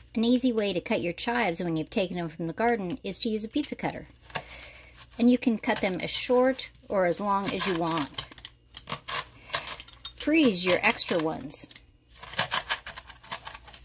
An easy way to cut your chives when you've taken them from the garden is to use a pizza cutter. And you can cut them as short or as long as you want. Freeze your extra ones.